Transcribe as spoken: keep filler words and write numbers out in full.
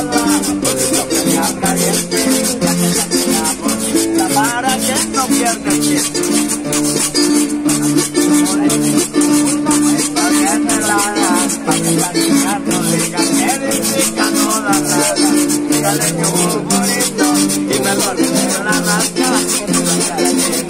Para que no pierda el tiempo. Estoy en helada, para que la niña no diga que rica no da nada. Dígale que hubo bonito y me lo olvidé la nada.